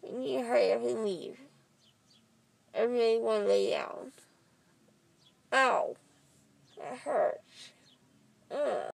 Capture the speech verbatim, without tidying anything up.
You need to hurry up and leave. I really want to lay down. Ow. That hurts. Ugh.